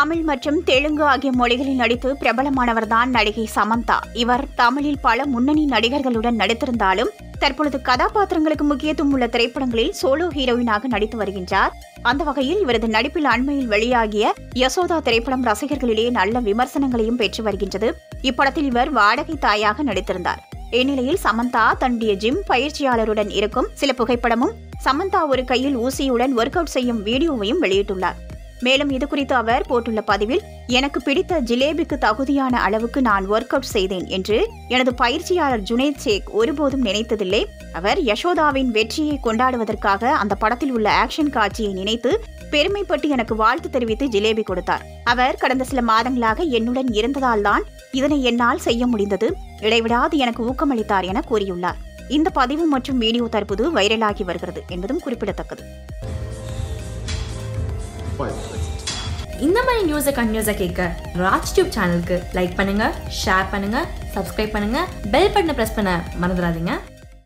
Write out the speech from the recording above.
தமிழ் மற்றும் தெலுங்கு ஆகிய மொழிகளில் நடித்து பிரபலமானவர்தான் நடிகை சமந்தா. இவர் தமிழில் பல முன்னணி நடிகர்களுடன் நடித்திருந்தாலும் தற்பொழுது கதாபாத்திரங்களுக்கு முக்கியத்துவம் உள்ள திரைப்படங்களில் சோலோ ஹீரோயினாக நடித்து வருகின்றார். அந்த வகையில் இவரது நடிப்பில் அண்மையில் வெளியாகிய யசோதா திரைப்படம் ரசிகர்களிடையே நல்ல விமர்சனங்களையும் பெற்று வருகின்றது. இப்படத்தில் இவர் வாடகை தாயாக நடித்திருந்தார். இந்நிலையில் சமந்தா தன்னுடைய ஜிம் பயிற்சியாளருடன் இருக்கும் சில புகைப்படமும், சமந்தா ஒரு கையில் ஊசியுடன் ஒர்க் அவுட் செய்யும் வீடியோவையும் வெளியிட்டுள்ளார். மேலும் இதுகுறித்து அவர் போட்டுள்ள பதிவில், எனக்கு பிடித்த ஜிலேபிக்கு தகுதியான அளவுக்கு நான் ஒர்க் அவுட் செய்தேன் என்று எனது பயிற்சியாளர் ஜுனைத் ஷேக் ஒருபோதும் நினைத்ததில்லை. அவர் யசோதாவின் வெற்றியை கொண்டாடுவதற்காக அந்த படத்தில் உள்ள ஆக்ஷன் காட்சியை நினைத்து பெருமைப்பட்டு எனக்கு வாழ்த்து தெரிவித்து ஜிலேபி கொடுத்தார். அவர் கடந்த சில மாதங்களாக என்னுடன் இருந்ததால் தான் இதனை என்னால் செய்ய முடிந்தது. இடைவிடாது எனக்கு ஊக்கமளித்தார் என கூறியுள்ளார். இந்த பதிவு மற்றும் வீடியோ தற்போது வைரலாகி வருகிறது என்பதும் குறிப்பிடத்தக்கது. இந்த மாதிரி நியூஸை கண்டினியூஸாக கேட்க ராஜ் டியூப் சேனலுக்கு லைக் பண்ணுங்க, ஷேர் பண்ணுங்க, சப்ஸ்கிரைப் பண்ணுங்க, பெல் பட்டனை பிரஸ் பண்ண மறந்துடாதீங்க.